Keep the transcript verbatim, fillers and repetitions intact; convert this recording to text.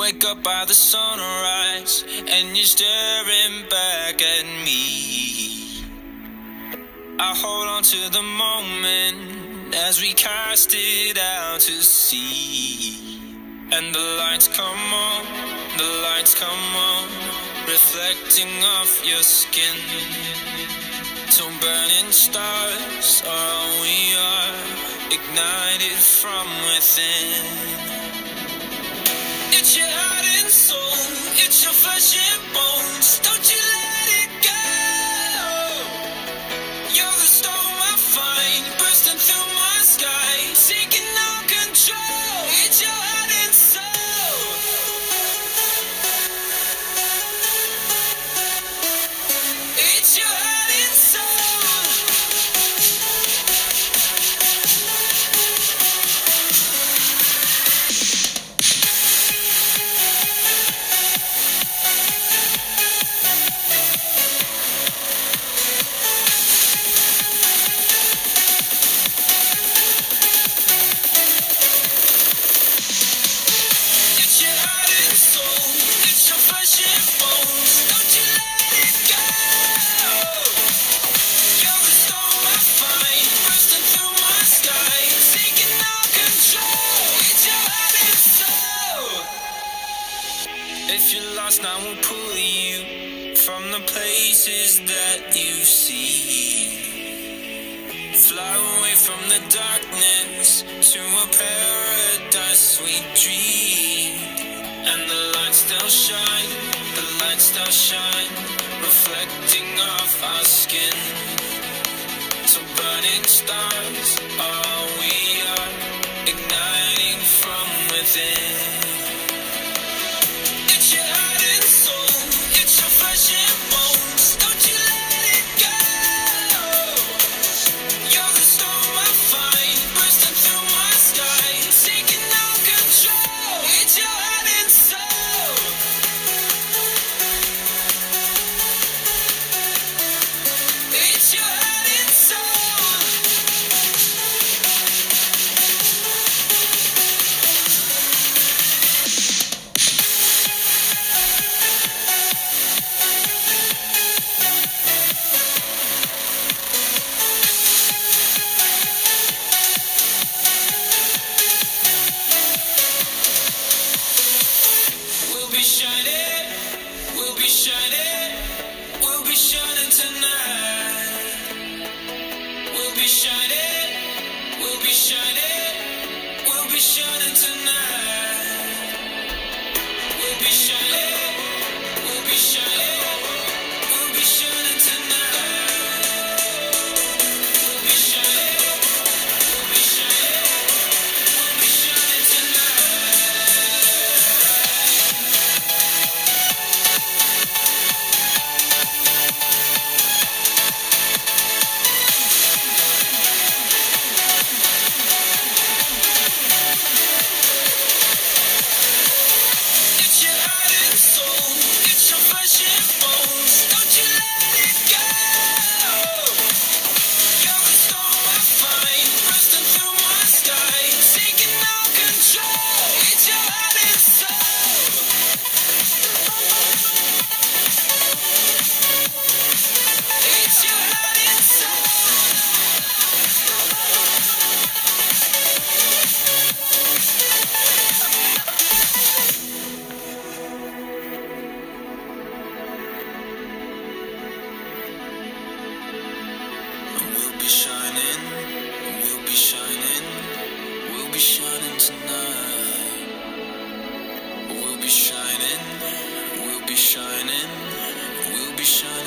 wake up by the sunrise and you're staring back at me. I hold on to the moment as we cast it out to sea. And the lights come on, the lights come on, reflecting off your skin. So burning stars are all we are, ignited from within. It's your heart and soul, it's your flesh and bones. Don't you let it go. You're the storm I find, bursting through my sky, taking all control. It's your heart and soul. It's your heart and soul. If you're lost, I will pull you from the places that you see. Fly away from the darkness to a paradise we dreamed. And the lights still shine, the lights still shine, reflecting off our skin. So burning stars are all we are, igniting from within. Shining, we'll be shining, we'll be shining.